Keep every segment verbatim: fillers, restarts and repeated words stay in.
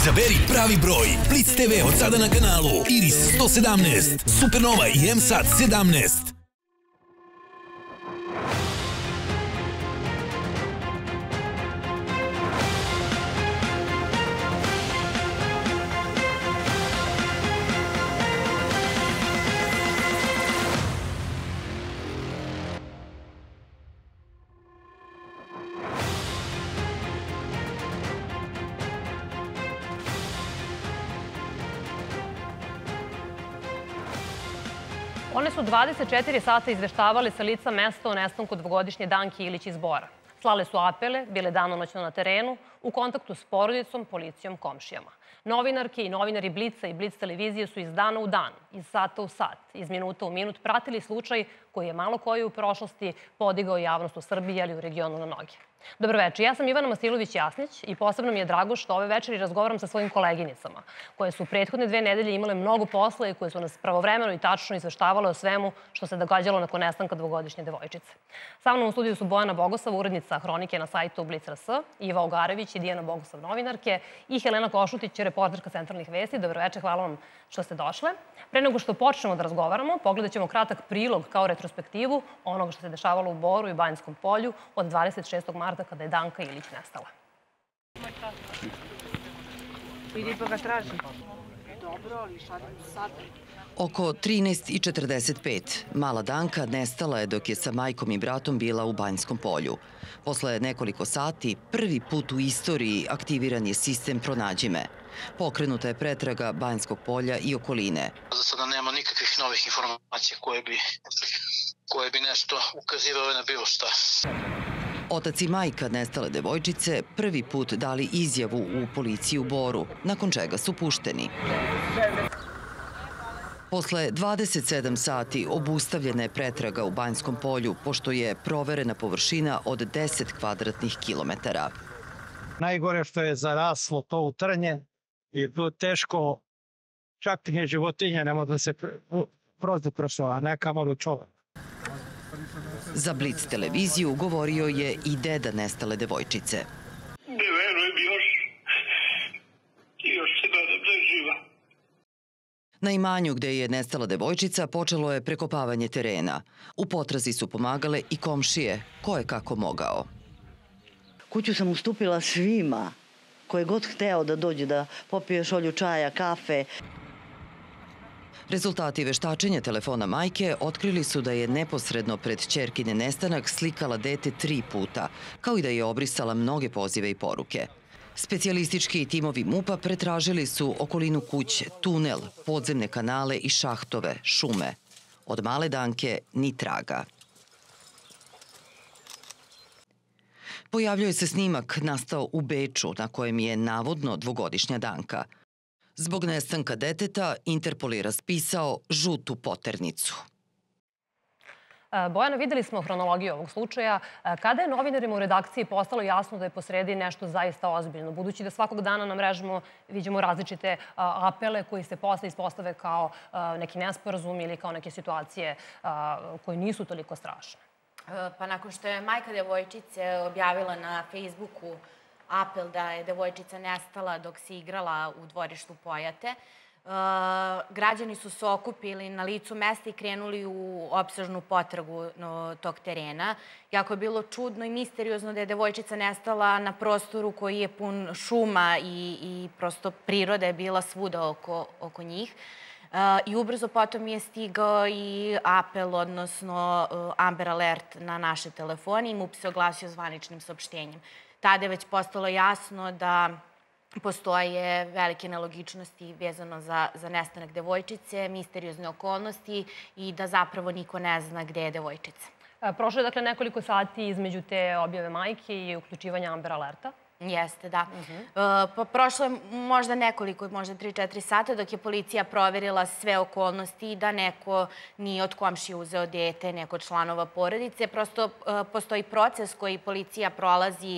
Izaberi pravi broj. Blitz te ve od sada na kanalu Iris sto sedamnaest, Supernova i M Sat sedamnaest. One su dvadeset četiri sata izveštavale sa lica mesta o nestanku dvogodišnje Danke Ilić iz Bora. Slale su apele, bile danonoćno na terenu, u kontaktu s porodicom, policijom, komšijama. Novinarke i novinari Blica i Blic televizije su iz dana u dan, iz sata u sat, iz minuta u minut pratili slučaj koji je malo koji u prošlosti podigao javnost u Srbiji, ali u regionu na noge. Dobroveče, ja sam Ivana Masilović-Jasnić i posebno mi je drago što ove večeri razgovaram sa svojim koleginicama, koje su prethodne dve nedelje imale mnogo posla i koje su nas pravovremeno i tačno izveštavale o svemu što se događalo nakon nestanka dvogodišnje devojčice. Sa mnom u studiju su Bojana Bogosav, urednica hronike na sajtu Blic tačka rs, Iva Ogarević i Dijana Bogosav, novinarke, i Helena Košutić, reporterka Centralnih vesti. Dobroveče, hvala vam što ste došle. Pre nego što počnemo da razgovaramo, pogledat ćemo kratak prilog kao retrospektivu onoga što se dešavalo u Boru i Banjskom polju od dvadeset šestog marta kada je Danka Ilić nestala. Vidi pa ga traži. Dobro, ali šta sad? Oko trinaest i četrdeset pet mala Danka nestala je dok je sa majkom i bratom bila u Banjskom polju. Posle nekoliko sati, prvi put u istoriji aktiviran je sistem Pronađi me. Pokrenuta je pretraga Banjskog polja i okoline. Za sada nema nikakvih novih informacija koje bi, koje bi nešto ukazivale na bilo šta. Otac i majka nestale devojčice prvi put dali izjavu u policiji u Boru, nakon čega su pušteni. Posle dvadeset sedam sati obustavljena je pretraga u Banjskom polju, pošto je proverena površina od deset kvadratnih kilometara. Najgore što je zaraslo to u trnje i bilo teško, čak ni životinja ne može da se prozde prošla, ne kamalo čovek. Za Blic televiziju govorio je i deda nestale devojčice. Ne verujem još, još se nadam da je živa. Na imanju gde je nestala devojčica počelo je prekopavanje terena. U potrazi su pomagale i komšije, ko je kako mogao. Kuću sam ustupila svima, ko je god hteo da dođe da popije šolju čaja, kafe. Rezultati veštačenja telefona majke otkrili su da je neposredno pred ćerkine nestanak slikala dete tri puta, kao i da je obrisala mnoge pozive i poruke. Specijalistički timovi MUP-a pretražili su okolinu kuće, tunel, podzemne kanale i šahtove, šume. Od male Danke ni traga. Pojavljuje se snimak nastao u Beču, na kojem je navodno dvogodišnja Danka. Zbog nestanka deteta, Interpol je raspisao žutu poternicu. Bojana, videli smo hronologiju ovog slučaja. Kada je novinarima u redakciji postalo jasno da je posredi nešto zaista ozbiljno? Budući da svakog dana na mrežama vidimo različite apele koji se posle ispostave kao neki nesporazum ili kao neke situacije koje nisu toliko strašne. Pa nakon što je majka devojčice objavila na Facebooku apel da je devojčica nestala dok se igrala u dvorištu Pojate, građani su se okupili na licu mesta i krenuli u opsežnu potragu tog terena. Jako je bilo čudno i misteriozno da je devojčica nestala na prostoru koji je pun šuma i prosto priroda je bila svuda oko njih. I ubrzo potom je stigao i apel, odnosno Amber Alert na naše telefone i MUP se oglasio zvaničnim saopštenjem. Tada je već postalo jasno da postoje velike nelogičnosti vezano za nestanak devojčice, misteriozne okolnosti i da zapravo niko ne zna gde je devojčica. Prošlo je dakle nekoliko sati između te objave majke i uključivanja Amber Alerta. Jeste, da. Prošlo je možda nekoliko, možda tri četiri sata dok je policija proverila sve okolnosti i da neko nije od komšije uzeo dete, neko od članova porodice. Prosto postoji proces koji policija prolazi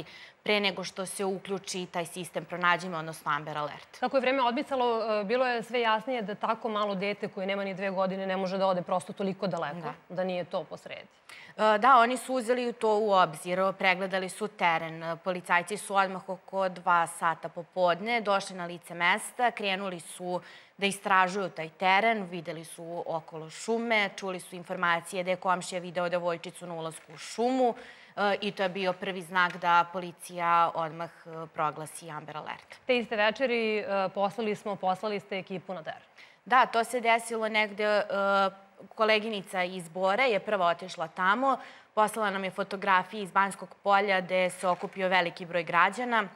pre nego što se uključi taj sistem Pronađi me, odnosno Amber Alert. Kako je vreme odmicalo, bilo je sve jasnije da tako malo dete koje nema ni dve godine ne može da ode prosto toliko daleko, da nije to posredi. Da, oni su uzeli to u obzir, pregledali su teren. Policajci su odmah oko dva sata popodne došli na lice mesta, krenuli su da istražuju taj teren, videli su okolo šume, čuli su informacije da je komšija video devojčicu na ulasku u šumu i to je bio prvi znak da policija odmah proglasi Amber Alert. Te iste večeri poslali smo, poslali ste ekipu na teren. Da, to se desilo negde, koleginica iz Bora je prva otišla tamo, poslala nam je fotografije iz Banjskog polja gde se okupio veliki broj građana.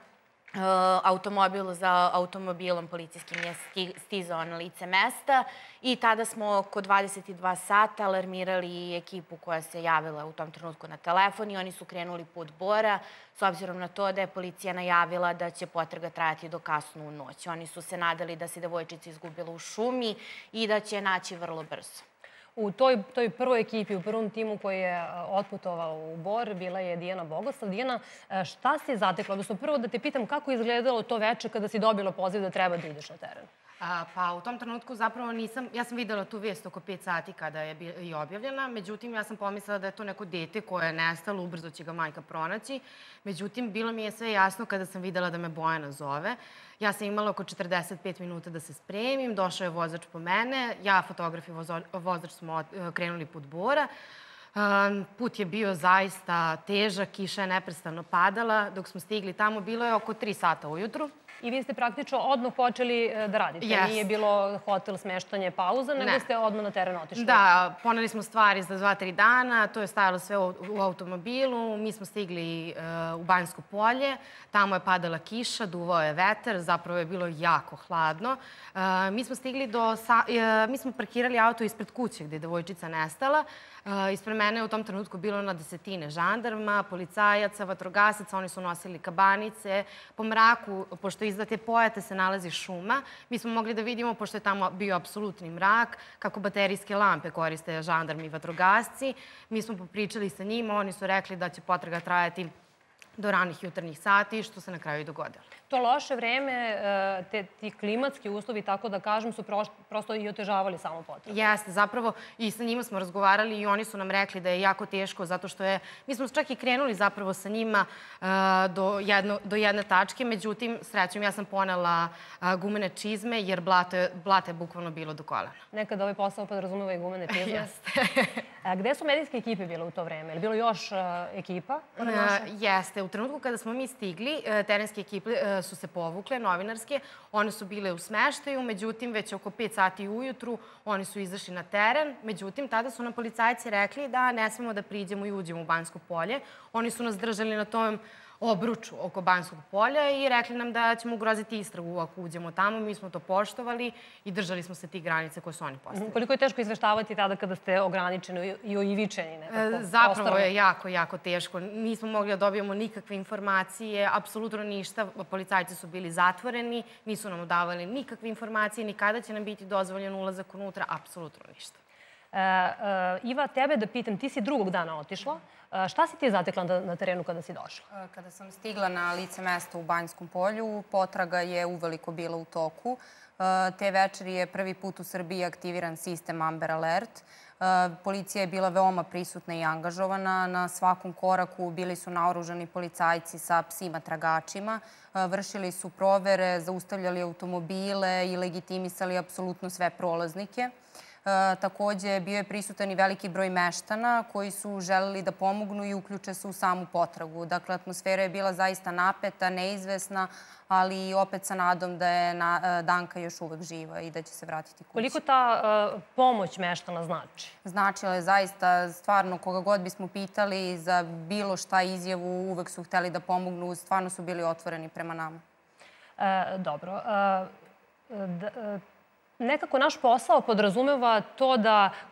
Automobil za automobilom policijskim je stizao na lice mesta i tada smo oko dvadeset dva sata alarmirali ekipu koja se javila u tom trenutku na telefon i oni su krenuli put Bora s obzirom na to da je policija najavila da će potraga trajati do kasno u noć. Oni su se nadali da se devojčica izgubila u šumi i da će je naći vrlo brzo. U toj, toj prvoj ekipi, u prvom timu koji je otputovao u Bor, bila je Dijana Bogoslav. Dijana, šta si zatekla? Odnosno, prvo da te pitam kako je izgledalo to veče kada si dobila poziv da treba da ideš na teren? Pa u tom trenutku zapravo nisam, ja sam videla tu vijest oko pet sati kada je i objavljena, međutim ja sam pomislila da je to neko dete koje je nestalo, ubrzo će ga majka pronaći. Međutim, bilo mi je sve jasno kada sam videla da me Bojana zove. Ja sam imala oko četrdeset pet minuta da se spremim, došao je vozač po mene, ja, fotograf i vozač smo krenuli put Bora. Put je bio zaista težak, kiša je neprestano padala. Dok smo stigli tamo, bilo je oko tri sata ujutru. I vi ste praktično odmah počeli da radite. Nije bilo hotel, smeštanje, pauza, nego ste odmah na teren otišli. Da, poneli smo stvari za dva, tri dana. To je stajalo sve u automobilu. Mi smo stigli u Banjsko polje. Tamo je padala kiša, duvao je vetar. Zapravo je bilo jako hladno. Mi smo stigli do... Mi smo parkirali auto ispred kuće gde je devojčica nestala. Ispred mene je u tom trenutku bilo na desetine žandarma, policajaca, vatrogasaca. Oni su nosili kabanice. Po mraku, pošto iza te pojate se nalazi šuma, mi smo mogli da vidimo, pošto je tamo bio apsolutni mrak, kako baterijske lampe koriste žandarmi i vatrogasci. Mi smo popričali sa njima, oni su rekli da će potraga trajati do ranih jutarnjih sati, što se na kraju i dogodilo. To loše vreme, ti klimatski uslovi, tako da kažem, su prosto i otežavali samo potragu. Jeste, zapravo i sa njima smo razgovarali i oni su nam rekli da je jako teško, zato što je... Mi smo čak i krenuli zapravo sa njima do jedne tačke, međutim, srećom, ja sam ponela gumene čizme, jer blato je bukvalno bilo do kolena. Nekada ovaj posao podrazumeva i gumene čizme. Jeste. Gde su medijske ekipe bile u to vreme? Je li bilo još ekipa? Jeste. U trenutku kada smo mi stigli, terenske ekipe su se povukle, novinarske. One su bile u smeštaju, međutim, već oko pet sati ujutru oni su izašli na teren. Međutim, tada su nam policajci rekli da ne smemo da priđemo i uđemo u Banjsko polje. Oni su nas držali na tom obruču oko Banjskog polja i rekli nam da ćemo ugroziti istragu ako uđemo tamo. Mi smo to poštovali i držali smo se tih granica koje su oni postavili. Koliko je teško izveštavati tada kada ste ograničeni i oivičeni nekako? Zapravo je jako, jako teško. Nismo mogli da dobijemo nikakve informacije, apsolutno ništa. Policajci su bili zatvoreni, nisu nam davali nikakve informacije, ni kada će nam biti dozvoljen ulazak unutra, apsolutno ništa. Iva, tebe da pitam, ti si drugog dana otišla. Šta si ti zatekla na terenu kada si došla? Kada sam stigla na lice mesta u Banjskom polju, potraga je uveliko bila u toku. Te večeri je prvi put u Srbiji aktiviran sistem Amber Alert. Policija je bila veoma prisutna i angažovana. Na svakom koraku bili su naoružani policajci sa psima tragačima. Vršili su provere, zaustavljali automobile i legitimisali apsolutno sve prolaznike. Takođe, bio je prisutan i veliki broj meštana koji su želeli da pomognu i uključe se u samu potragu. Dakle, atmosfera je bila zaista napeta, neizvesna, ali i opet sa nadom da je Danka još uvek živa i da će se vratiti kući. Koliko ta pomoć meštana znači? Značila je zaista, stvarno, koga god bismo pitali za bilo šta izjavu, uvek su hteli da pomognu, stvarno su bili otvoreni prema nama. Dobro. Nekako naš posao podrazumeva to da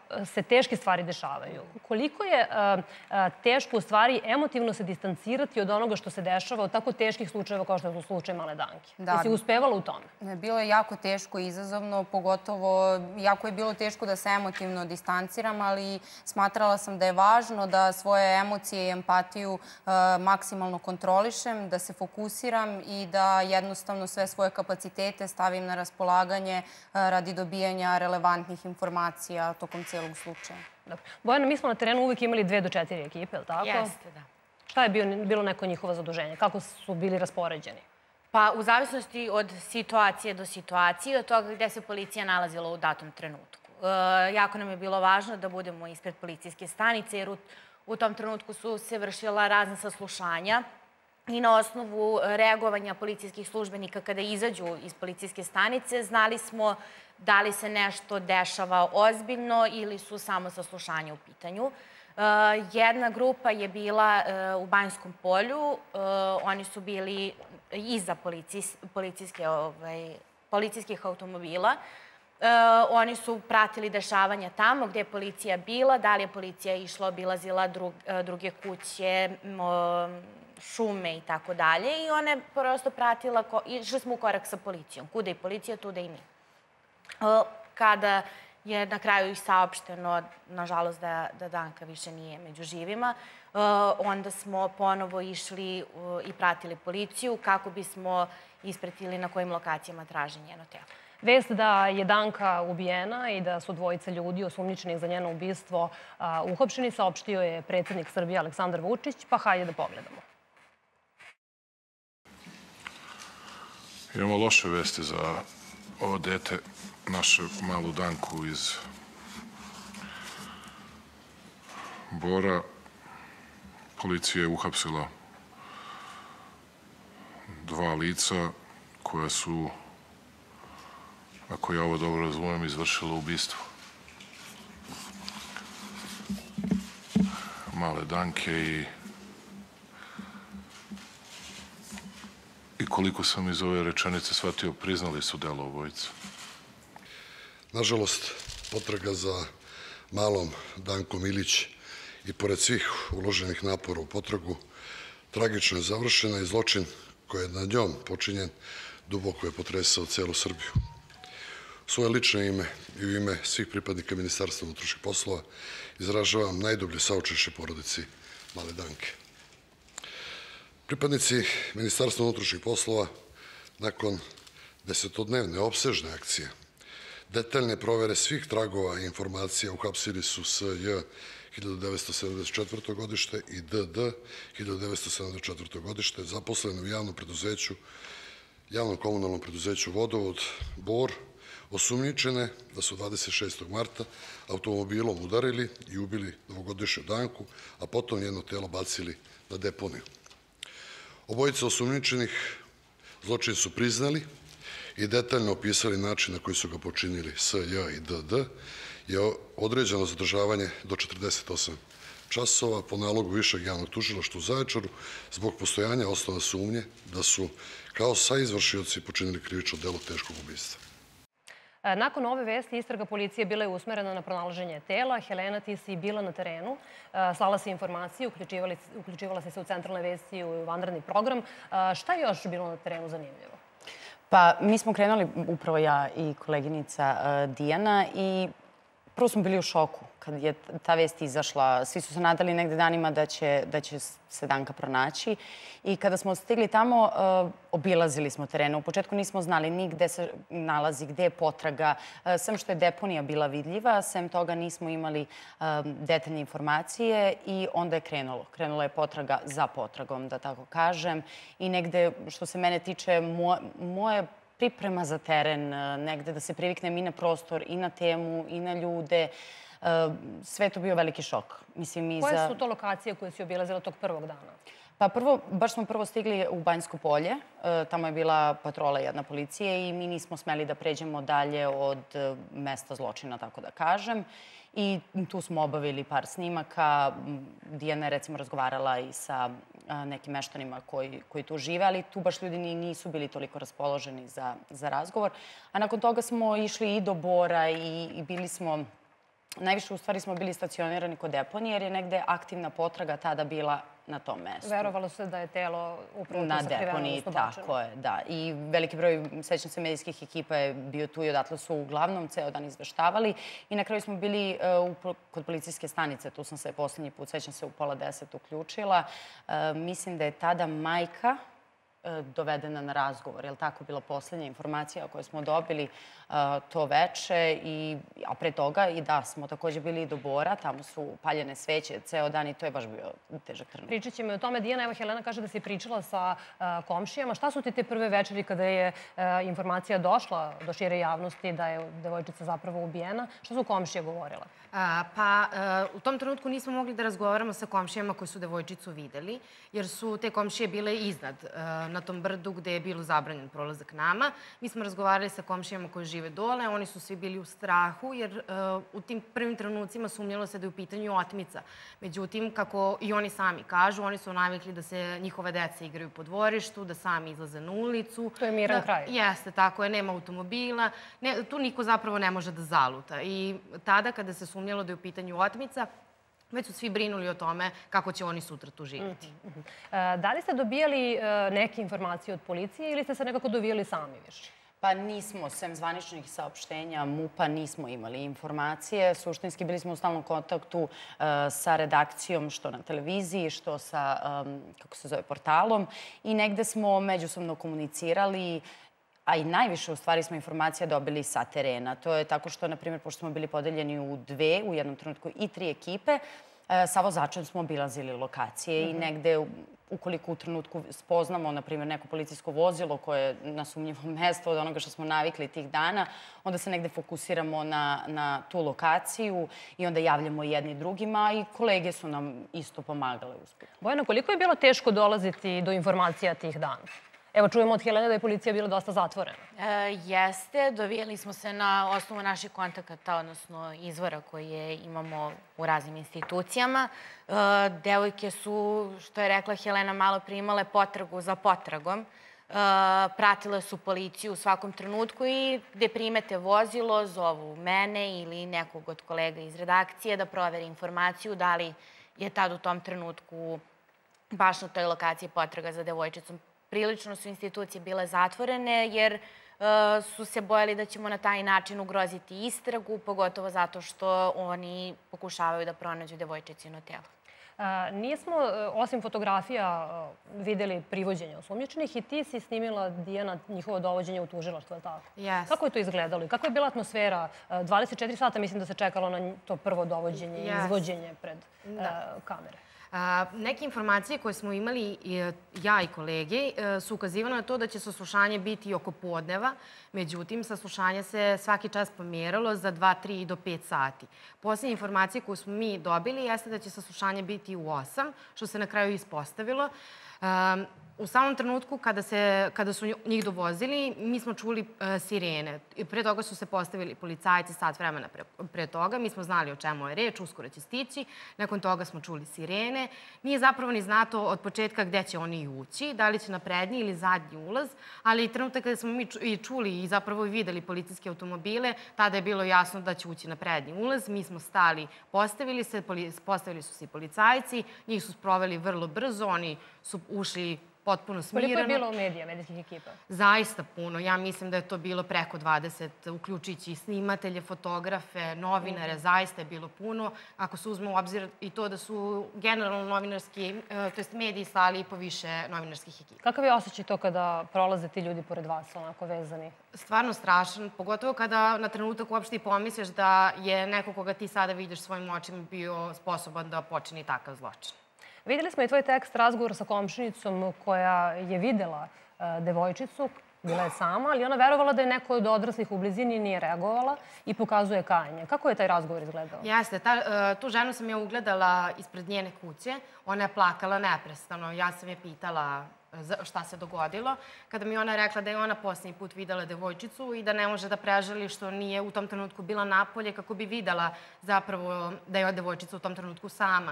se teške stvari dešavaju. Koliko je teško u stvari emotivno se distancirati od onoga što se dešava od tako teških slučajeva kao što je slučaj Male Danke? Jesi uspevala u tome? Bilo je jako teško i izazovno, pogotovo jako je bilo teško da se emotivno distanciram, ali smatrala sam da je važno da svoje emocije i empatiju maksimalno kontrolišem, da se fokusiram i da jednostavno sve svoje kapacitete stavim na raspolaganje radi dobijanja relevantnih informacija tokom celog slučaja. Bojana, mi smo na terenu uvijek imali dve do četiri ekipe, je li tako? Jeste, da. Šta je bilo neko njihovo zaduženje? Kako su bili raspoređeni? Pa u zavisnosti od situacije do situacije, od toga gde se policija nalazila u datom trenutku. Jako nam je bilo važno da budemo ispred policijske stanice, jer u tom trenutku su se vršila razna saslušanja i na osnovu reagovanja policijskih službenika kada izađu iz policijske stanice znali smo da li se nešto dešava ozbiljno ili su samo saslušanja u pitanju. Jedna grupa je bila u Banjskom polju, oni su bili iza policijskih automobila. Oni su pratili dešavanja tamo gde je policija bila, da li je policija išla, obilazila druge kuće, šume i tako dalje. I ona je prosto pratila, išli smo u korak sa policijom. Kuda i policija, tuda i mi. Kada je na kraju i saopšteno, nažalost, da Danka više nije među živima, onda smo ponovo išli i pratili policiju kako bismo ispratili na kojim lokacijama traži njeno telo. Vest da je Danka ubijena i da su dvojica ljudi osumnjičenih za njeno ubistvo uhapšeni saopštio je predsjednik Srbije Aleksandar Vučić, pa hajde da pogledamo. Imamo loše vesti za ovo dete, našu malu Danku iz Bora. Policija je uhapsila dva lica koja su, ako ja ovo dobro razumem, izvršila ubistvo Male Danke i i koliko sam iz ove rečenice shvatio, priznali su delo obojica. Nažalost, potraga za malom Dankom Ilić i pored svih uloženih napora u potragu tragično je završena i zločin koji je nad njom počinjen duboko je potresao celu Srbiju. U svoje lično ime i u ime svih pripadnika Ministarstva unutrašnjih poslova izražavam najdublje saučešće porodici Male Danke. Pripadnici Ministarstva unutrašnjih poslova nakon desetodnevne opsežne akcije, detaljne provere svih tragova i informacija uhapsili su S J hiljadu devetsto sedamdeset četvrto godište i D D hiljadu devetsto sedamdeset četvrto godište, zaposleni u javnom preduzeću, javnom komunalnom preduzeću Vodovod Bor, osumnjičene da su dvadeset šestog marta automobilom udarili i ubili dvogodišnju Danku, a potom njeno telo bacili na deponiju. Obojica osumnjičenih zločin su priznali i detaljno opisali način na koji su ga počinili S J i D D, je određeno zadržavanje do četrdeset osam časova po nalogu Višeg javnog tužilaštva u Zaječaru zbog postojanja osnova sumnje da su kao saizvršioci počinili krivično delo teškog ubistva. Nakon ove vesti, istraga policije bila je usmerena na pronalaženje tela. Helena, ti si bila na terenu, slala si informacije, uključivala si se u centralne vesti i u vanredni program. Šta je još bilo na terenu zanimljivo? Pa, mi smo krenuli, upravo ja i koleginica Dijana, i prvo smo bili u šoku kad je ta vest izašla. Svi su se nadali negde danima da će, da će se Danka pronaći. I kada smo stigli tamo, obilazili smo terenu. U početku nismo znali ni gde se nalazi, gde je potraga. Sem što je deponija bila vidljiva, sem toga nismo imali detaljne informacije i onda je krenulo. Krenula je potraga za potragom, da tako kažem. I negde, što se mene tiče, moje priprema za teren, negde da se priviknem i na prostor, i na temu, i na ljude. Sve je to bio veliki šok. Koje su to lokacije koje si obilazila tog prvog dana? Pa prvo, baš smo prvo stigli u Banjsko polje. Tamo je bila patrola jedna policije i mi nismo smeli da pređemo dalje od mesta zločina, tako da kažem. I tu smo obavili par snimaka. Dijana je recimo razgovarala i sa nekim meštanima koji tu žive, ali tu baš ljudi nisu bili toliko raspoloženi za razgovor. A nakon toga smo išli i do Bora i bili smo najviše u stvari smo bili stacionirani kod deponije jer je negde aktivna potraga tada bila na tom mestu. Verovalo se da je telo upravo na sakriveno, deponiji, odnosno bačeno. tako je, da. I veliki broj, sećam se, medijskih ekipa je bio tu i odatle su uglavnom ceo dan izveštavali. I na kraju smo bili kod policijske stanice, tu sam se poslednji put, sećam se, u pola deset uključila. Mislim da je tada majka dovedena na razgovor. Je li tako bila poslednja informacija koju smo dobili to veče? A pre toga i da, smo takođe bili i do Bora, tamo su paljene sveće ceo dan i to je baš bio težak trenutak. Pričat ćemo i o tome. Dijana, evo Helena kaže da si pričala sa komšijama. Šta su ti te prve večeri kada je informacija došla do šire javnosti da je devojčica zapravo ubijena? Šta su komšije govorile? Pa, u tom trenutku nismo mogli da razgovaramo sa komšijama koji su devojčicu videli, jer su te komšije bile iznad na tom brdu gde je bilo zabranjen prolazak nama. Mi smo razgovarali sa komšijama koji žive dole, oni su svi bili u strahu, jer u tim prvim trenucima sumnjalo se da je u pitanju otmica. Međutim, kako i oni sami kažu, oni su navikli da se njihove deca igraju po dvorištu, da sami izlaze na ulicu. To je miran kraj. Jeste, tako je, nema automobila. Tu niko zapravo ne može da zaluta. I tada, kada se sumnjalo da je u pitanju otmica, već su svi brinuli o tome kako će oni sutra tu živjeti. Da li ste dobijali neke informacije od policije ili ste se nekako dovijali sami više? Pa nismo, sem zvaničnih saopštenja MUP-a, nismo imali informacije. Suštinski bili smo u stalnom kontaktu sa redakcijom, što na televiziji, što sa, kako se zove, portalom. I negde smo međusobno komunicirali, a i najviše, u stvari, smo informacija dobili sa terena. To je tako što, na primjer, pošto smo bili podeljeni u dve, u jednom trenutku i tri ekipe, sa vozačem smo obilazili lokacije i negde, ukoliko u trenutku spoznamo, na primjer, neko policijsko vozilo koje je na sumnjivom mestu od onoga što smo navikli tih dana, onda se negde fokusiramo na tu lokaciju i onda javljamo jedni drugima i kolege su nam isto pomagale uspjeti. Bojana, koliko je bilo teško dolaziti do informacija tih dana? Evo, čujemo od Helene da je policija bila dosta zatvorena. Jeste, dovijali smo se na osnovu naših kontakata, odnosno izvora koje imamo u raznim institucijama. Devojke su, što je rekla Helena, malo prije imale potragu za potragom. Pratile su policiju u svakom trenutku i gde primete vozilo, zovu mene ili nekog od kolega iz redakcije da proveri informaciju da li je tad u tom trenutku baš na toj lokaciji potraga za devojčicom. Prilično su institucije bile zatvorene jer su se bojali da ćemo na taj način ugroziti istragu, pogotovo zato što oni pokušavaju da pronađu devojčicino telo. Nismo, osim fotografija, videli privođenje osumnjičenih i ti si snimila, Dijana, njihovo dovođenje u tužilaštvo, je li tako? Jeste. Kako je to izgledalo i kako je bila atmosfera? dvadeset četiri sata mislim da se čekalo na to prvo dovođenje i izvođenje pred kamere. Neke informacije koje smo imali, ja i kolege, su ukazivane na to da će saslušanje biti oko podneva. Međutim, saslušanje se svaki čas pomjeralo za dva, tri do pet sati. Posljednje informacije koje smo mi dobili jeste da će saslušanje biti u osam, što se na kraju ispostavilo. U samom trenutku kada su njih dovozili, mi smo čuli sirene. Pre toga su se postavili policajci sat vremena pre toga. Mi smo znali o čemu je reč, uskoro će stići. Nakon toga smo čuli sirene. Nije zapravo ni znato od početka gde će oni ući, da li će na prednji ili zadnji ulaz, ali trenutak kada smo mi i čuli i zapravo i videli policijske automobile, tada je bilo jasno da će ući na prednji ulaz. Mi smo stali, postavili se, postavili su se i policajci, njih su sproveli vrlo brzo, oni su ušli potpuno smirano. Koliko je bilo medija, medijskih ekipa? Zaista puno. Ja mislim da je to bilo preko dvadeset, uključujući i snimatelje, fotografe, novinare. Zaista je bilo puno. Ako se uzme u obzir i to da su generalno novinarski, to jest mediji slali i po više novinarskih ekipa. Kakav je osjećaj to kada prolaze ti ljudi pored vas, onako vezani? Stvarno strašan. Pogotovo kada na trenutak uopšte i pomisliš da je neko koga ti sada vidiš svojim očima bio sposoban da počini takav zločin. Vidjeli smo i tvoj tekst, razgovor sa komšinicom koja je videla devojčicu, bila je sama, ali ona verovala da je neko od odraslih u blizini i nije reagovala i pokazuje kajanje. Kako je taj razgovor izgledao? Jeste, tu ženu sam ja ugledala ispred njene kuće. Ona je plakala neprestano. Ja sam je pitala šta se dogodilo. Kada mi ona rekla da je ona posljednji put videla devojčicu i da ne može da prežali što nije u tom trenutku bila napolje kako bi videla zapravo da je devojčica u tom trenutku sama.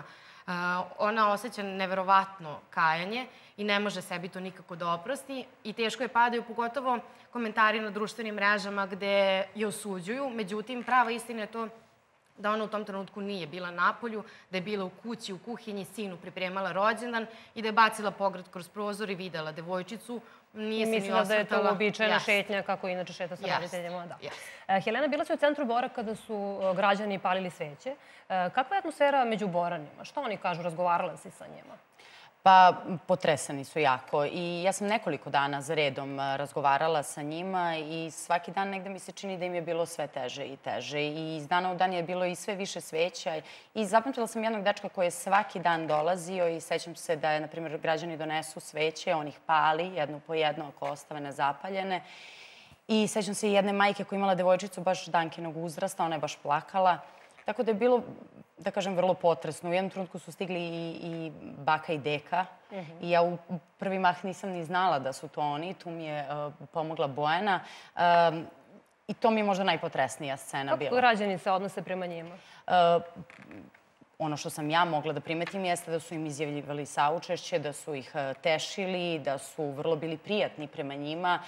Ona osjeća neverovatno kajanje i ne može sebi to nikako da oprosti i teško je padaju, pogotovo komentari na društvenim mrežama gde je osuđuju. Međutim, prava istina je to da ona u tom trenutku nije bila napolju, da je bila u kući, u kuhinji, sinu pripremala rođendan i da je bacila pogled kroz prozor i videla devojčicu. Nije se ni osvrtala. Mislila da je to uobičajena šetnja, kako inače šeta sa roditeljima. Helena, bila si u centru Bora kada su građani palili sveće. Kakva je atmosfera među Boranima? Šta oni kažu? Razgovarala si sa njima? Pa, potresani su jako. I ja sam nekoliko dana za redom razgovarala sa njima i svaki dan negde mi se čini da im je bilo sve teže i teže. I iz dana u dan je bilo i sve više sveća. I zapamtila sam jednog dečka koji je svaki dan dolazio i sećam se da je, na primjer, građani donesu sveće, on ih pali, jednu po jednu ako ostave nezapaljene. I sećam se i jedne majke koja je imala devojčicu baš Dankinog uzrasta, ona je baš plakala. Tako da je bilo, da kažem, vrlo potresno. U jednom trenutku su stigli i baka i deka. I ja u prvi mah nisam ni znala da su to oni. Tu mi je pomogla Bojana. I to mi je možda najpotresnija scena bila. Kako građani se odnose prema njima? Ono što sam ja mogla da primetim jeste da su im izjavljivali saučešće, da su ih tešili, da su vrlo bili prijatni prema njima.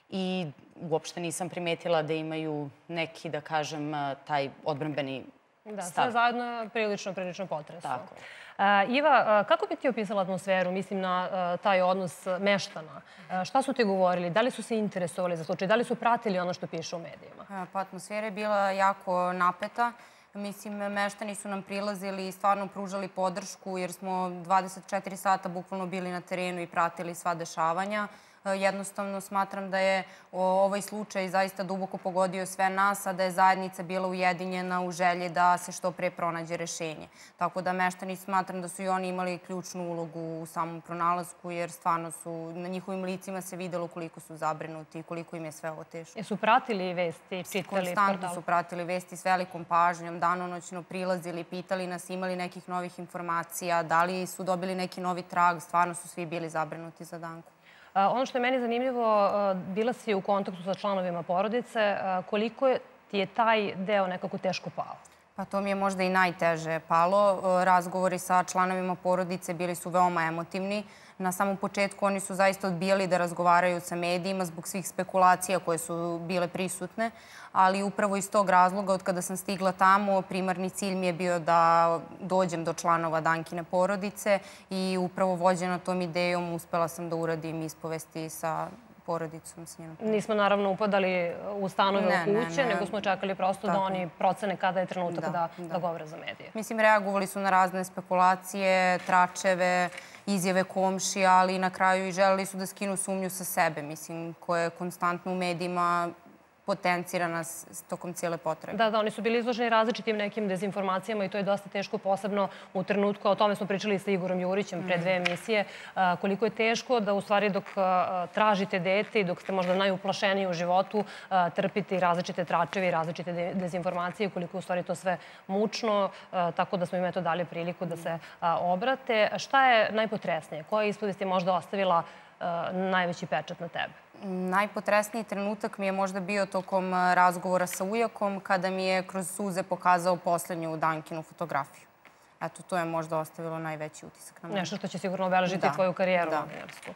I uopšte nisam primetila da imaju neki, da kažem, taj odbrambeni stav. Da, sve zajedno je prilično, prilično potresno. Tako. Iva, kako bi ti opisala atmosferu, mislim, na taj odnos meštana? Šta su ti govorili? Da li su se interesovali za slučaj? Da li su pratili ono što piše u medijima? Pa atmosfera je bila jako napeta. Mislim, meštani su nam prilazili i stvarno pružali podršku jer smo dvadeset četiri sata bukvalno bili na terenu i pratili sva dešavanja. Jednostavno smatram da je ovaj slučaj zaista duboko pogodio sve nas, a da je zajednica bila ujedinjena u želji da se što pre pronađe rešenje. Tako da meštani smatram da su i oni imali ključnu ulogu u samom pronalasku, jer stvarno su na njihovim licima se videlo koliko su zabrinuti i koliko im je sve ovo teško. Jesu pratili vesti, čitali portal? Konstantno su pratili vesti s velikom pažnjom, danonoćno prilazili, pitali nas imali nekih novih informacija, da li su dobili neki novi trag, stvarno su svi bili zabrinuti za Danku. Ono što je meni zanimljivo, bila si u kontaktu sa članovima porodice. Koliko ti je taj deo nekako teško pao? Pa to mi je možda i najteže palo. Razgovori sa članovima porodice bili su veoma emotivni. Na samom početku oni su zaista odbijali da razgovaraju sa medijima zbog svih spekulacija koje su bile prisutne, ali upravo iz tog razloga, od kada sam stigla tamo, primarni cilj mi je bio da dođem do članova Dankine porodice i upravo vođena tom idejom uspela sam da uradim ispovesti sa porodicom s njom. Nismo naravno upadali u stanove u kuće, nego smo čekali prosto da oni procene kada je trenutak da govore za medije. Mislim, reagovali su na razne spekulacije, tračeve, izjave komšija, ali na kraju i želeli su da skinu sumnju sa sebe, mislim, koja je konstantno u medijima potencirana tokom cijele potrebe. Da, da, oni su bili izloženi različitim nekim dezinformacijama i to je dosta teško, posebno u trenutku, a o tome smo pričali sa Igorom Jurićem pre dve emisije, koliko je teško da u stvari dok tražite dete i dok ste možda najuplašeniji u životu, trpiti različite tračeve i različite dezinformacije, koliko je u stvari to sve mučno, tako da smo im eto dali priliku da se obrate. Šta je najpotresnije? Koja ispovest je možda ostavila najveći pečat na tebe? Najpotresniji trenutak mi je možda bio tokom razgovora sa ujakom kada mi je kroz suze pokazao poslednju Dankinu fotografiju. Eto, to je možda ostavilo najveći utisak na mene. Nešto što će sigurno obeležiti tvoju karijeru novinarsku.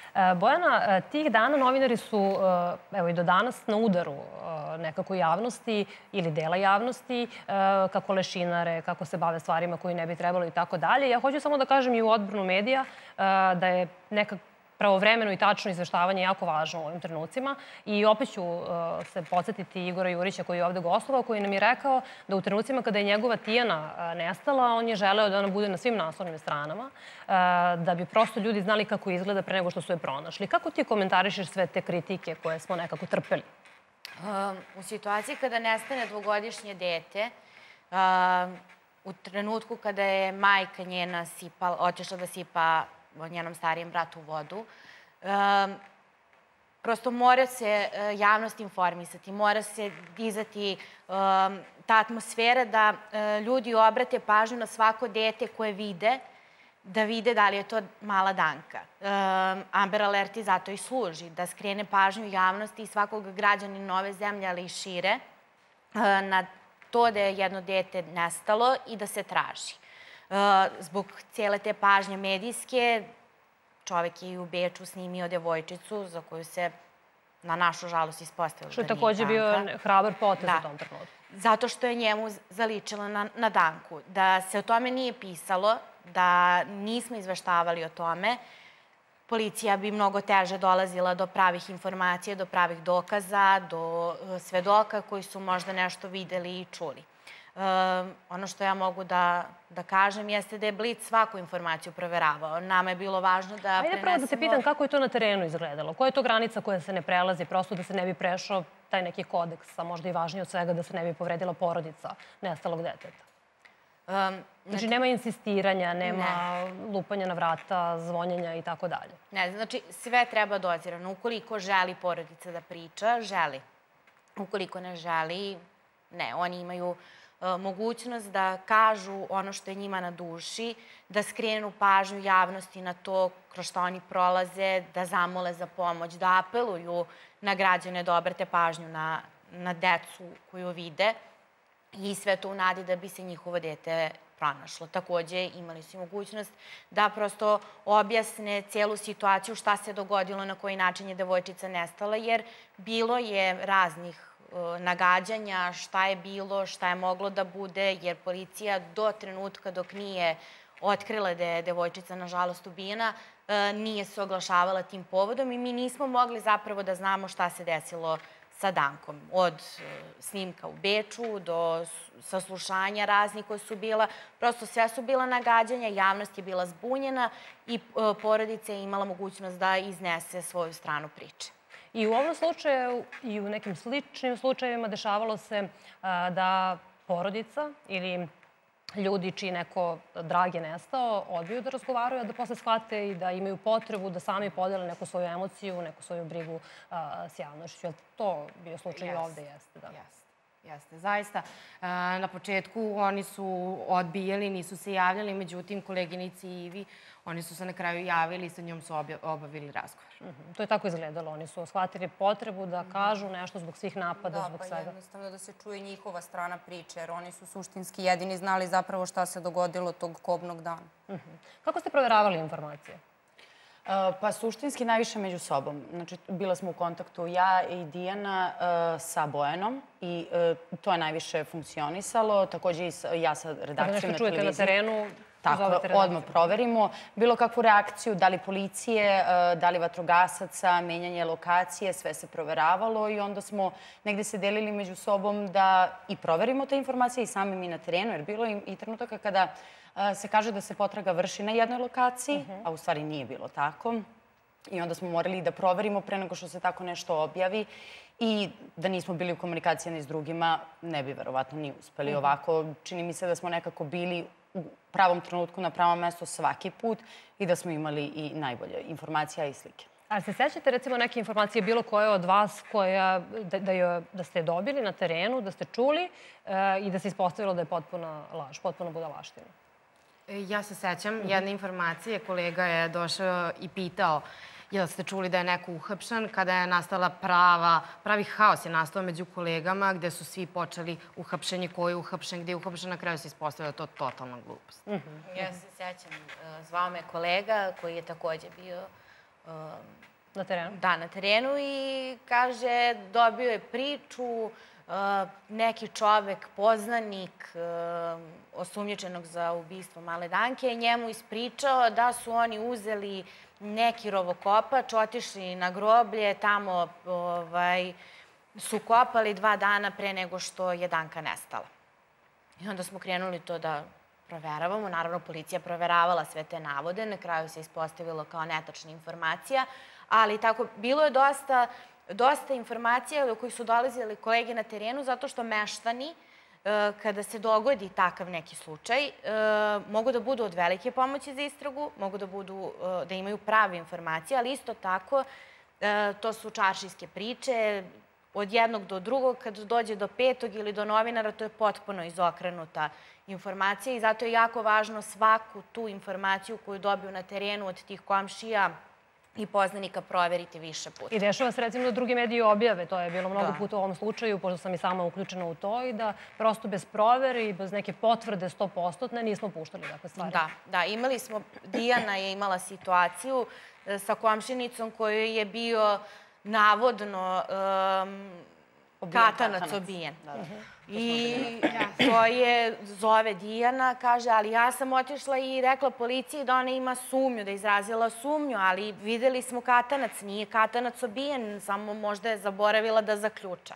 Bojana, tih dana novinari su, evo i do danas, na udaru nekako javnosti ili dela javnosti, kako lešinare, kako se bave stvarima koji ne bi trebalo i tako dalje. Ja hoću samo da kažem i u odbranu medija da je nekako pravovremeno i tačno izveštavanje jako važno u ovim trenucima. I opet ću se podsjetiti Igora Jurića koji je ovde gostovao, koji nam je rekao da u trenucima kada je njegova Tijana nestala, on je želeo da ona bude na svim naslovnim stranama, da bi prosto ljudi znali kako izgleda pre nego što su je pronašli. Kako ti komentarišeš sve te kritike koje smo nekako trpeli? U situaciji kada nestane dvogodišnje dete, u trenutku kada je majka njena otišla da sipa njenom starijem bratu vodu. Prosto mora se javnost informisati, mora se dizati ta atmosfera da ljudi obrate pažnju na svako dete koje vide, da vide da li je to mala Danka. Amber Alert i zato i služi, da skrene pažnju javnosti i svakog građanina ove zemlje, ali i šire, na to da je jedno dete nestalo i da se traži. Zbog cijele te pažnje medijske, čovek je i u Beču snimio devojčicu za koju se na našu žalost ispostavilo Što da je nije takođe bio hrabar potez u tom trenutku. Zato što je njemu zaličila na Danku. Da se o tome nije pisalo, da nismo izveštavali o tome, policija bi mnogo teže dolazila do pravih informacija, do pravih dokaza, do svedoka koji su možda nešto videli i čuli. Ono što ja mogu da kažem jeste da je Blic svaku informaciju proveravao. Nama je bilo važno da prenesemo... Ajde prvo da te pitam kako je to na terenu izgledalo. Koja je to granica koja se ne prelazi, prosto da se ne bi prešao taj neki kodeks, a možda i važnije od svega da se ne bi povredila porodica nestalog deteta? Znači, nema insistiranja, nema lupanja na vrata, zvonjenja i tako dalje. Ne, znači, sve treba dozirano. Ukoliko želi porodica da priča, želi. Ukoliko ne želi, ne. Oni imaju mogućnost da kažu ono što je njima na duši, da skrenu pažnju javnosti na to kroz što oni prolaze, da zamole za pomoć, da apeluju na građane da obrate pažnju na decu koju vide i sve to u nadi da bi se njihovo dete pronašlo. Takođe, imali su mogućnost da prosto objasne cijelu situaciju, šta se dogodilo, na koji način je devojčica nestala, jer bilo je raznih nagađanja, šta je bilo, šta je moglo da bude, jer policija do trenutka dok nije otkrila da je devojčica nažalost ubijena, nije se oglašavala tim povodom i mi nismo mogli zapravo da znamo šta se desilo sa Dankom. Od snimka u Beču do saslušanja raznih koja su bila, prosto sve su bila nagađanja, javnost je bila zbunjena i porodica je imala mogućnost da iznese svoju stranu priče. I u ovom slučaju i u nekim sličnim slučajevima dešavalo se da porodica ili ljudi čiji neko drag je nestao odbiju da razgovaraju, a da posle shvate i da imaju potrebu da sami podele neku svoju emociju, neku svoju brigu s javnošću. Je li to bio slučaj i ovde? Jeste, da. Jeste, jeste. Zaista, na početku oni su odbijali, nisu se javljali, međutim, koleginici Ivi, oni su se na kraju javili i sa njom su obavili razgovor. To je tako izgledalo. Oni su shvatili potrebu da kažu nešto zbog svih napada, zbog svega. Da, pa jednostavno da se čuje njihova strana priče, jer oni su suštinski jedini znali zapravo šta se dogodilo tog kobnog dana. Kako ste proveravali informacije? Pa suštinski najviše među sobom. Znači, bila smo u kontaktu ja i Dijana sa Bojanom i to je najviše funkcionisalo. Takođe i ja sa redakcijom na televiziji. Kada nešto čujete na terenu, tako, odmah proverimo. Bilo kakvu reakciju, da li policije, da li vatrogasaca, menjanje lokacije, sve se proveravalo i onda smo negde se delili među sobom da i proverimo te informacije i sami mi na terenu, jer bilo i trenutaka kada se kaže da se potraga vrši na jednoj lokaciji, a u stvari nije bilo tako. I onda smo morali da proverimo pre nego što se tako nešto objavi i da nismo bili u komunikaciji ni s drugima, ne bi verovatno ni uspeli ovako. Čini mi se da smo nekako bili u pravom trenutku na pravom mestu svaki put i da smo imali i najbolje informacija i slike. A se sećate recimo neke informacije bilo koje od vas da ste dobili na terenu, da ste čuli i da se ispostavilo da je potpuna laž, potpuna budalaština? Ja se sećam jedne informacije. Kolega je došao i pitao jel ste čuli da je neko uhapšen, kada je nastala prava, pravi haos je nastao među kolegama gde su svi počeli uhapšenje, ko je uhapšen, gde je uhapšen, na kraju se ispostavilo da je to totalna glupost. Ja se sećam, zvao me kolega koji je takođe bio na terenu. Da, na terenu i kaže, dobio je priču, neki čovek, poznanik osumnjičenog za ubistvo male Danke je njemu ispričao da su oni uzeli neki rovokopač, otišli na groblje, tamo su kopali dva dana pre nego što je Danka nestala. I onda smo krenuli to da proveravamo. Naravno, policija proveravala sve te navode, na kraju se ispostavilo kao netačna informacija, ali tako, bilo je dosta dosta informacija do kojih su dolazili kolege na terenu, zato što meštani, kada se dogodi takav neki slučaj, mogu da budu od velike pomoći za istragu, mogu da budu, da imaju prave informacije, ali isto tako, to su čaršijske priče, od jednog do drugog, kad dođe do petog ili do novinara, to je potpuno izokrenuta informacija i zato je jako važno svaku tu informaciju koju dobiju na terenu od tih komšija i poznanika proveriti više puta. I dešava se recimo da drugi mediji objave, to je bilo mnogo puta u ovom slučaju, pošto sam i sama uključena u to i da prosto bez provere i bez neke potvrde sto posto nismo puštali takve stvari. Da, da, imali smo, Dijana je imala situaciju sa komšinicom kojoj je bio navodno katanac obijen. I to je, zove Dijana, kaže, ali ja sam otišla i rekla policiji da ona ima sumnju, da je izrazila sumnju, ali videli smo katanac, nije katanac obijen, samo možda je zaboravila da zaključa.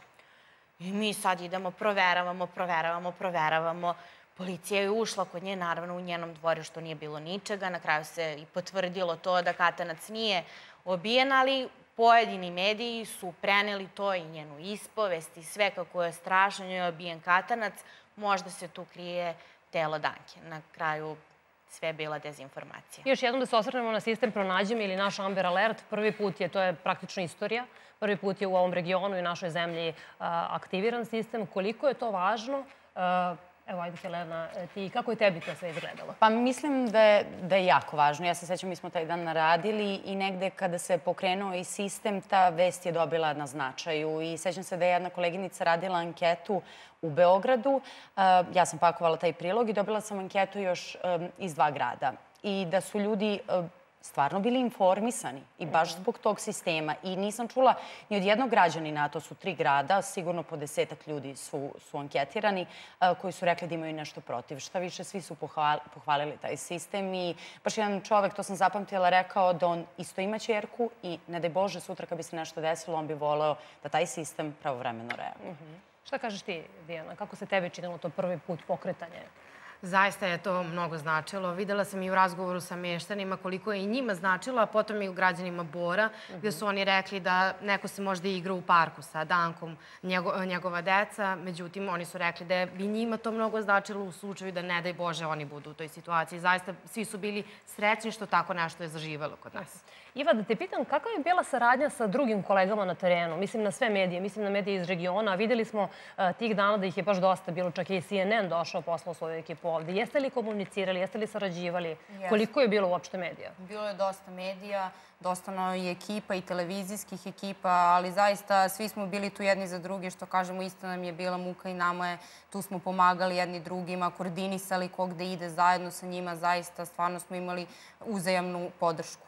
I mi sad idemo, proveravamo, proveravamo, proveravamo. Policija je ušla kod nje, naravno u njenom dvorištu nije bilo ničega, na kraju se i potvrdilo to da katanac nije obijen, ali pojedini mediji su preneli to i njenu ispovest i sve kako je strašno, njoj je obijen katanac, možda se tu krije telo Danke. Na kraju sve je bila dezinformacija. Još jednom da se osvrnemo na sistem Pronađi me ili naš Amber Alert. Prvi put je, to je praktično istorija, prvi put je u ovom regionu i našoj zemlji aktiviran sistem. Koliko je to važno? Evo, ajde, Helena, ti, kako je tebi to sve izgledalo? Pa mislim da je, da je jako važno. Ja se sećam, mi smo taj dan radili i negde kada se pokrenuo i sistem, ta vest je dobila na značaju. I sećam se da je jedna koleginica radila anketu u Beogradu. Ja sam pakovala taj prilog i dobila sam anketu još iz dva grada. I da su ljudi stvarno bili informisani i baš zbog tog sistema. I nisam čula ni od jednog građanina, a to su tri grada, sigurno po desetak ljudi su, su anketirani, koji su rekli da imaju nešto protiv. Šta više, svi su pohvalili taj sistem i baš jedan čovek, to sam zapamtila, rekao da on isto ima ćerku i ne daj Bože, sutra kad bi se nešto desilo, on bi voleo da taj sistem pravovremeno reaguje. Šta kažeš ti, Dijana? Kako se tebi činilo to prvi put pokretanje? Zaista je to mnogo značilo. Videla sam i u razgovoru sa meštanima koliko je i njima značilo, a potom i u građanima Bora, gde su oni rekli da neko se možda igra u parku sa Dankom, njegova deca. Međutim, oni su rekli da bi njima to mnogo značilo u slučaju da, ne daj Bože, oni budu u toj situaciji. Zaista, svi su bili srećni što tako nešto je zaživelo kod nas. Iva, da te pitam, kakva je bila saradnja sa drugim kolegama na terenu? Mislim na sve medije, mislim na medije iz regiona. Videli smo tih dana da ih je baš dosta bilo, čak i C N N došao, poslao svoju ekipu ovde. Jeste li komunicirali, jeste li sarađivali? Koliko je bilo uopšte medija? Bilo je dosta medija, dosta i ekipa i televizijskih ekipa, ali zaista svi smo bili tu jedni za drugi, što kažemo, isto nam je bila muka i nama je, tu smo pomagali jedni drugima, koordinisali kog da ide zajedno sa njima, zaista stvarno smo imali uzajamnu podršku.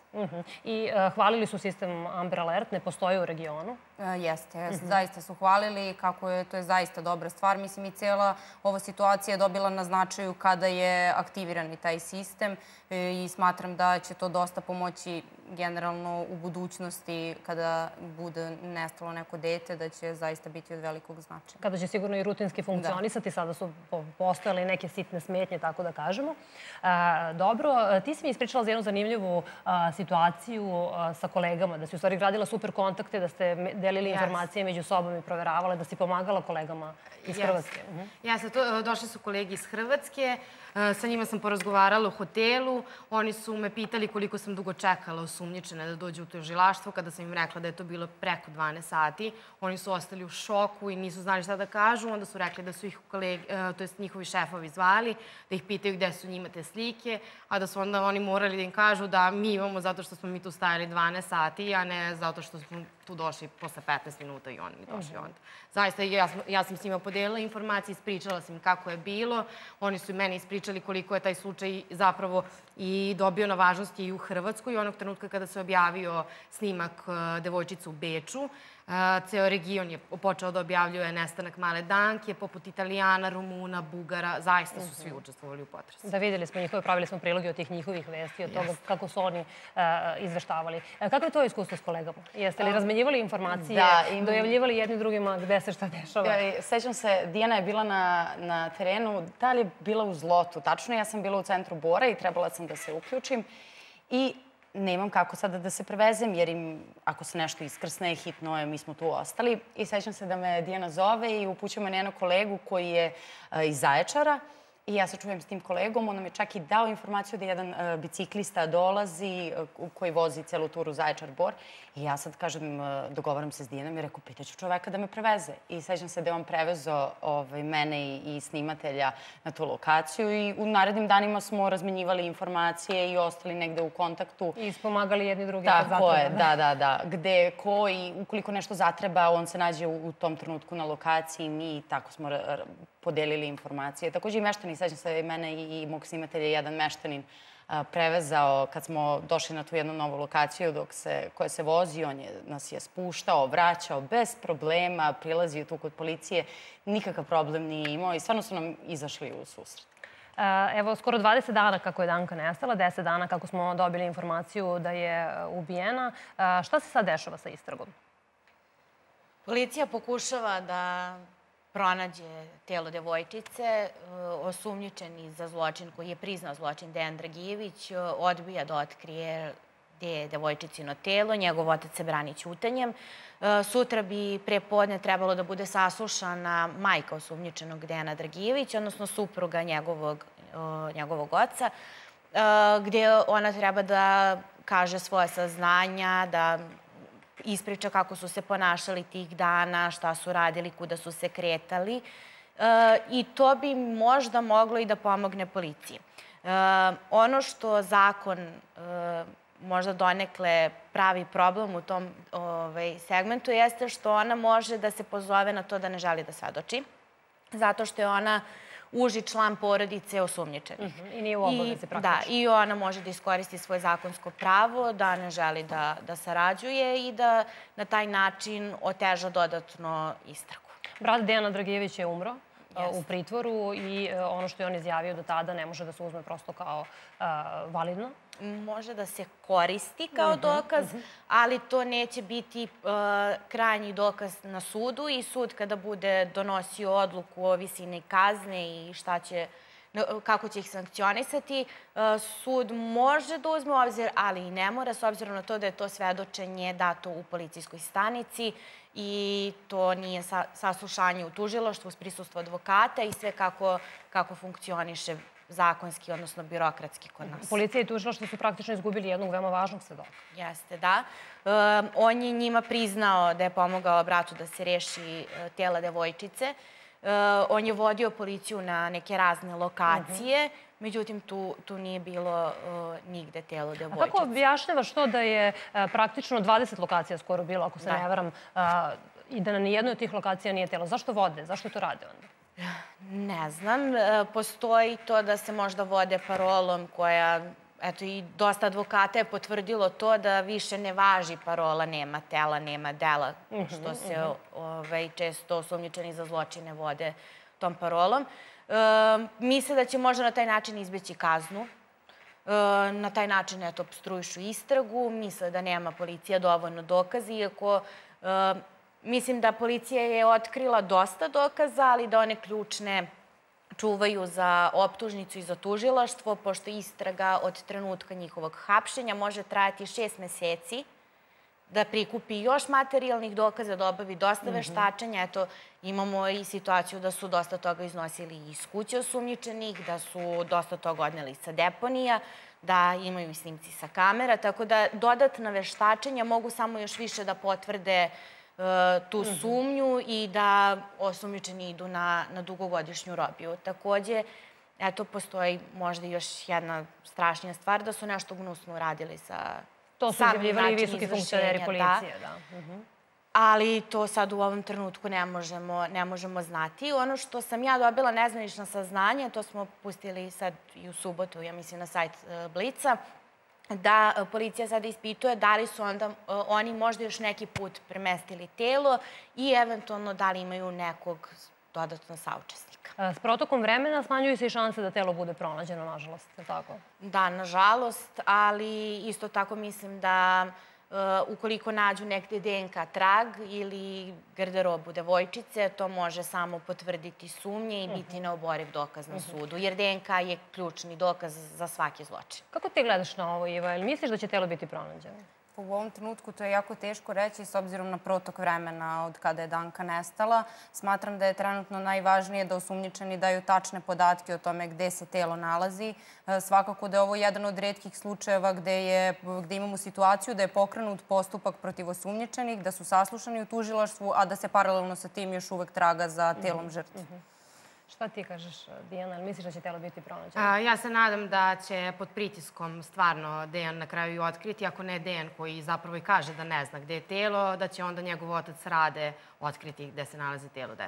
I hvalili su sistem Amber Alert, ne postoji u regionu? Jeste, zaista su hvalili kako je, to je zaista dobra stvar. Mislim i cijela ova situacija je dobila na značaju kada je aktiviran i taj sistem i smatram da će to dosta pomoći generalno u budućnosti kada bude nestalo neko dete, da će zaista biti od velikog značaja. Kada će sigurno i rutinski funkcionisati, sada su postojale neke sitne smetnje, tako da kažemo. Dobro, ti si mi ispričala za jednu zanimljivu situaciju sa kolegama, da si u stvari gradila super kontakte, da ste delili informacije među sobom i proveravale, da si pomagala kolegama iz Hrvatske. Jeste, došli su kolegi iz Hrvatske, sa njima sam porazgovarala u hotelu, oni su me pitali koliko sam dugo čekala osumnjičene da dođu u tužilaštvo. Kada sam im rekla da je to bilo preko dvanaest sati, oni su ostali u šoku i nisu znali šta da kažu. Onda su rekli da su ih kolegi, to jest njihovi šefovi zvali, da ih pitaju gde su njima te slike, a da su onda oni morali da im kažu da mi imamo zato što smo mi tu stajali dvanaest sati, a ne zato što smo tu došli posle petnaest minuta i oni došli onda. Zaista, ja sam s njima podelila informacije, ispričala sam im kako je bilo. Oni su i meni ispričali koliko je taj slučaj zapravo i dobio na važnosti i u Hrvatskoj. I onog trenutka kada se objavio snimak devojčice u Beču, ceo region je počeo da objavljuje nestanak male Danke, poput Italijana, Rumuna, Bugara. Zaista su svi učestvovali u potresu. Da, videli smo njihove, pravili smo priloge od tih njihovih vesti, od toga kako su oni izveštavali. Kako je to iskustvo s kolegama? Jeste li razmenjivali informacije, dojavljivali jedni drugima gde se šta dešava? Sećam se, Dijana je bila na terenu, da li je bila u Zlotu? Tačno, ja sam bila u centru Bora i trebala sam da se uključim i nemam kako sada da se prevezem, jer im, ako se nešto iskrsne, hitno je, mi smo tu ostali. I sećam se da me Dijana zove i upućuje me na jednog kolegu koji je iz Zaječara. I ja se čujem s tim kolegom, on nam je čak i dao informaciju da jedan biciklista dolazi koji vozi celu turu Zaječar-Bor. I ja sad, kažem, dogovaram se s Dijanom i rekao, pitaću čoveka da me preveze. I sećam se da je on prevezo mene i snimatelja na tu lokaciju i u narednim danima smo razmenjivali informacije i ostali negde u kontaktu. I ispomagali jedni drugi kad zatreba. Tako je, da, da, da. Gde, ko i ukoliko nešto zatreba, on se nađe u tom trenutku na lokaciji, mi tako smo podelili informacije. Takođe i meštani i sećam se mene i mog snimatelja jedan meštanin prevezao kad smo došli na tu jednu novu lokaciju koja se vozi, on nas je spuštao, vraćao bez problema, prilazio tu kod policije, nikakav problem nije imao i stvarno su nam izašli u susret. Evo, skoro dvadeset dana kako je Danka nestala, deset dana kako smo dobili informaciju da je ubijena. Šta se sad dešava sa istragom? Policija pokušava da pronađe telo devojčice. Osumnjičeni za zločin koji je priznao zločin Dejan Dragijević odbija da otkrije gde je devojčicino telo. Njegov otac se brani ćutanjem. Sutra bi pre podne trebalo da bude saslušana majka osumnjičenog Dejana Dragijevića, odnosno supruga njegovog oca, gde ona treba da kaže svoje saznanja, da ispriča kako su se ponašali tih dana, šta su radili, kuda su se kretali. I to bi možda moglo i da pomogne policiji. Ono što zakon možda donekle pravi problem u tom segmentu jeste što ona može da se pozove na to da ne želi da svedoči, zato što je ona uži član porodice osumnjičenih. I nije u obavezi praktično. Da, i ona može da iskoristi svoje zakonsko pravo, da ne želi da sarađuje i da na taj način oteža dodatno istragu. Brat Dejana Dragijević je umro u pritvoru i ono što je on izjavio do tada ne može da se uzme prosto kao validno. Može da se koristi kao dokaz, ali to neće biti krajnji dokaz na sudu i sud kada bude donosio odluku o visini kazne i šta će, kako će ih sankcionisati, sud može da uzme u obzir, ali i ne mora, s obzirom na to da je to svedočenje dato u policijskoj stanici i to nije saslušanje u tužilaštvu uz prisustvo advokata i sve kako funkcioniše zakonski, odnosno birokratski kod nas. Policija i tužilaštvo su praktično izgubili jednog veoma važnog svedoka. Jeste, da. On je njima priznao da je pomogao bratu da se reši tela devojčice. On je vodio policiju na neke razne lokacije, međutim tu nije bilo nigde telo devojčice. A kako objašnjavaš to da je praktično dvadeset lokacija skoro bilo, ako se ne varam, i da na nijednoj od tih lokacija nije telo? Zašto vode? Zašto to rade onda? Ne znam. Postoji to da se možda vode parolom koja, eto i dosta advokata je potvrdilo to da više ne važi parola nema tela, nema dela, što se često osumnjičeni za zločine vode tom parolom. Misle da će možda na taj način izbeći kaznu. Na taj način, eto, opstruišu istragu. Misle da nema policija dovoljno dokaza, iako mislim da policija je otkrila dosta dokaza, ali da one ključne čuvaju za optužnicu i za tužilaštvo, pošto istraga od trenutka njihovog hapšenja može trajati šest meseci, da prikupi još materijalnih dokaza, da obavi dosta veštačenja. Eto, imamo i situaciju da su dosta toga iznosili iz kuće osumnjičenih, da su dosta toga odneli sa deponija, da imaju snimci sa kamera, tako da dodatna veštačenja mogu samo još više da potvrde tu sumnju i da osumnjičeni idu na dugogodišnju robiju. Takođe, eto, postoji možda još jedna strašnija stvar, da su nešto gnusno uradili sa to su izjavljivali i visoki funkcioneri policije, da. Ali to sad u ovom trenutku ne možemo znati. Ono što sam ja dobila nezvanično saznanje, to smo pustili sad i u subotu, ja mislim, na sajt Blica, da policija sada ispituje da li su onda oni možda još neki put premestili telo i eventualno da li imaju nekog dodatno saučesnika. S protokom vremena smanjuju se i šanse da telo bude pronađeno, nažalost, je li tako? Da, nažalost, ali isto tako mislim da ukoliko nađu negde de en ka trag ili garderobu devojčice, to može samo potvrditi sumnje i biti neoboriv dokaz na sudu, jer de en ka je ključni dokaz za svaki zločin. Kako ti gledaš na ovo, Iva? Ili misliš da će telo biti pronađeno? U ovom trenutku to je jako teško reći s obzirom na protok vremena od kada je Danka nestala. Smatram da je trenutno najvažnije da osumnjičeni daju tačne podatke o tome gde se telo nalazi. Svakako da je ovo jedan od retkih slučajeva gde imamo situaciju da je pokrenut postupak protiv osumnjičenih, da su saslušani u tužilaštvu, a da se paralelno sa tim još uvek traga za telom žrtve. Šta ti kažeš, Dijana? Misliš da će telo biti pronađeno? Ja se nadam da će pod pritiskom stvarno Dejan na kraju i otkriti, ako ne Dejan koji zapravo i kaže da ne zna gde je telo, da će onda njegov otac Rade otkriti gde se nalazi telo deteta.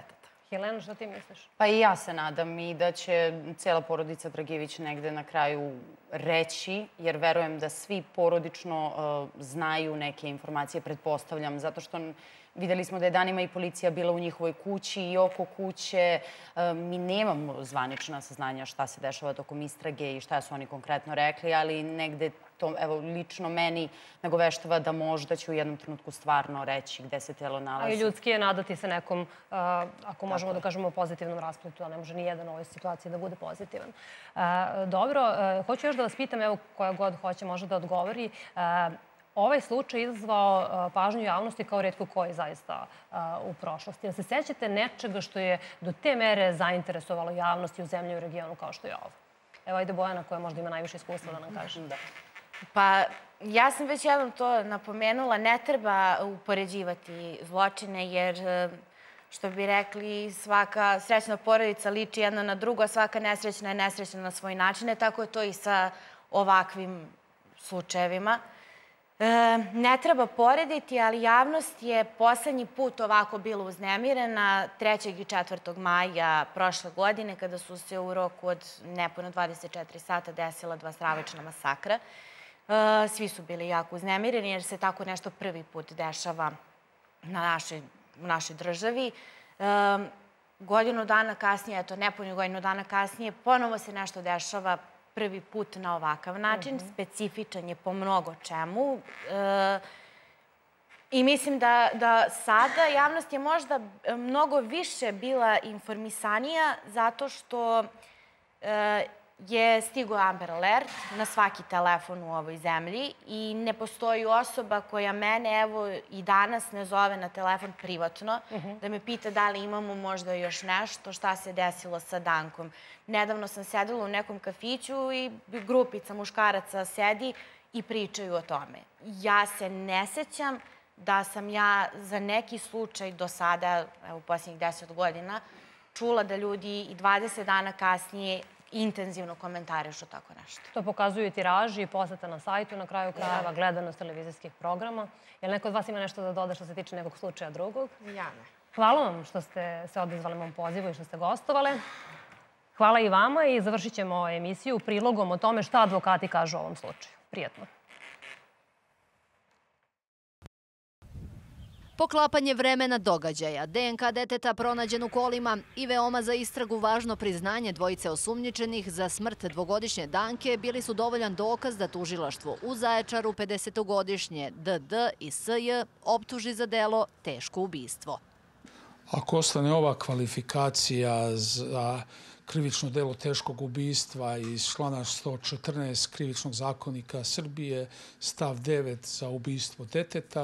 Helena, šta ti misliš? Pa i ja se nadam i da će cijela porodica Dragijević negde na kraju reći, jer verujem da svi porodično znaju neke informacije, pretpostavljam, zato što videli smo da je danima i policija bila u njihovoj kući i oko kuće. Mi nemamo zvanična saznanja šta se dešava tokom istrage i šta su oni konkretno rekli, ali negde to, evo, lično meni nagoveštava da možda će u jednom trenutku stvarno reći gde se telo nalazi. A i ljudski je nadati se nekom, ako možemo da kažemo, pozitivnom raspletu, a ne može ni jedan u ovoj situaciji da bude pozitivan. Dobro, hoću još da vas pitam, evo, koja god hoće može da odgovori. Ovaj slučaj izazvao pažnju javnosti kao retko koji zaista u prošlosti. Jel se sećate nečega što je do te mere zainteresovalo javnosti u zemlji i u regionu kao što je ovo? Evo, ajde Bojana koja možda ima najviše iskustva da nam kaže. Pa, ja sam već jednom to napomenula, ne treba upoređivati zločine, jer, što bi rekli, svaka srećna porodica liči jedna na drugu, a svaka nesrećna je nesrećna na svoj način. Tako je to i sa ovakvim slučajevima. Ne treba porediti, ali javnost je poslednji put ovako bila uznemirena trećeg i četvrtog maja prošle godine, kada su se u roku od nepuno dvadeset četiri sata desila dva stravična masakra. Svi su bili jako uznemireni, jer se tako nešto prvi put dešava u našoj državi. Godinu dana kasnije, eto, nepunju godinu dana kasnije, ponovo se nešto dešava prvi put na ovakav način, specifičan je po mnogo čemu. I mislim da sada javnost je možda mnogo više bila informisanija zato što je stigao Amber Alert na svaki telefon u ovoj zemlji i ne postoji osoba koja mene, evo, i danas ne zove na telefon privatno da me pita da li imamo možda još nešto, šta se desilo sa Dankom. Nedavno sam sedela u nekom kafiću i grupica muškaraca sedi i pričaju o tome. Ja se ne sećam da sam ja za neki slučaj do sada, evo, u posljednjih deset godina, čula da ljudi i dvadeset dana kasnije intenzivno komentarišu tako nešto. To pokazuju i tiraži, poseta na sajtu, na kraju krajeva, gledanost televizijskih programa. Je li neko od vas ima nešto da doda što se tiče nekog slučaja drugog? Ja ne. Hvala vam što ste se odazvali mom pozivu i što ste gostovale. Hvala i vama i završit ćemo emisiju prilogom o tome šta advokati kažu o ovom slučaju. Prijetno. Poklapanje vremena događaja, D N K deteta pronađen u kolima i veoma za istragu važno priznanje dvojice osumnjičenih za smrt dvogodišnje Danke bili su dovoljan dokaz da tužilaštvo u Zaječaru pedesetogodišnje D D i S J optuži za delo teško ubistvo. Ako ostane ova kvalifikacija za krivično delo teškog ubistva iz člana sto četrnaest Krivičnog zakonika Srbije, stav devet za ubistvo deteta,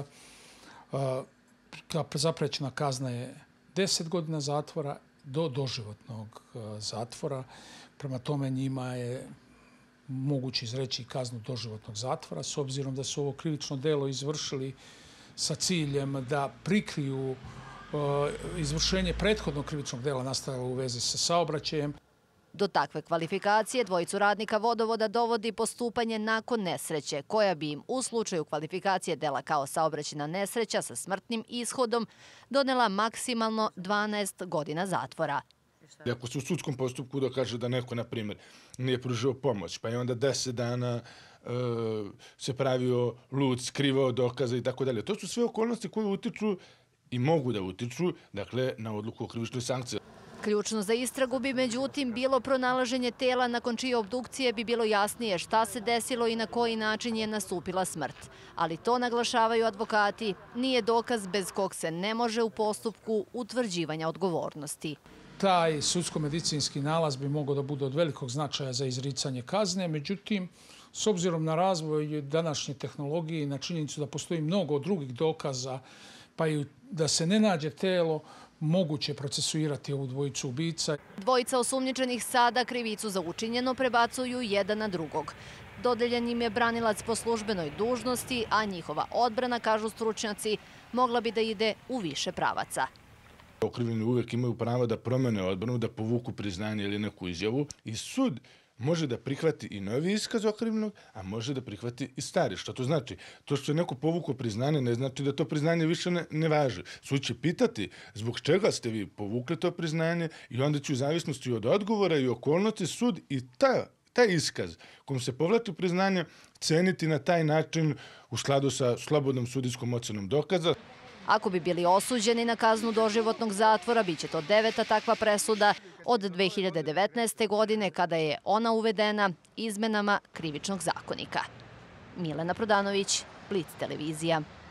zaprećena kazna je deset godina zatvora do doživotnog zatvora. Prema tome njima je moguće izreći kaznu doživotnog zatvora, s obzirom da su ovo krivično delo izvršili sa ciljem da prikriju izvršenje prethodnog krivičnog dela nastajalo u vezi sa saobraćajem. Do takve kvalifikacije dvojicu radnika vodovoda dovodi postupanje nakon nesreće, koja bi im u slučaju kvalifikacije dela kao saobraćajna nesreća sa smrtnim ishodom donela maksimalno dvanaest godina zatvora. Ako se u sudskom postupku dokaže da neko, na primjer, nije pružio pomoć, pa je onda deset dana se pravio lud, skrivao dokaze i tako dalje. To su sve okolnosti koje utiču i mogu da utiču, dakle, na odluku o krivičnoj sankciji. Ključno za istragu bi međutim bilo pronalaženje tela nakon čije obdukcije bi bilo jasnije šta se desilo i na koji način je nastupila smrt. Ali to, naglašavaju advokati, nije dokaz bez kog se ne može u postupku utvrđivanja odgovornosti. Taj sudsko-medicinski nalaz bi mogao da bude od velikog značaja za izricanje kazne, međutim, s obzirom na razvoj današnje tehnologije i na činjenicu da postoji mnogo drugih dokaza, pa i da se ne nađe telo, moguće procesuirati ovu dvojicu ubica. Dvojica osumnjičenih sada krivicu za učinjeno prebacuju jedan na drugog. Dodeljen im je branilac po službenoj dužnosti, a njihova odbrana, kažu stručnjaci, mogla bi da ide u više pravaca. Okrivljeni uvek imaju pravo da promene odbranu, da povuku priznanje ili neku izjavu i sud može da prihvati i novi iskaz okrivljenog, a može da prihvati i stari. Što to znači? To što je neko povukao priznanje ne znači da to priznanje više ne, ne važi. Sud će pitati zbog čega ste vi povukli to priznanje i onda će u zavisnosti od odgovora i okolnosti sud i ta, taj iskaz kom se povlači priznanje ceniti na taj način u skladu sa slobodnom sudijskom ocenom dokaza. Ako bi bili osuđeni na kaznu doživotnog zatvora, biće to deveta takva presuda od dve hiljade devetnaeste. godine, kada je ona uvedena izmenama Krivičnog zakonika. Milena Prodanović, Blic televizija.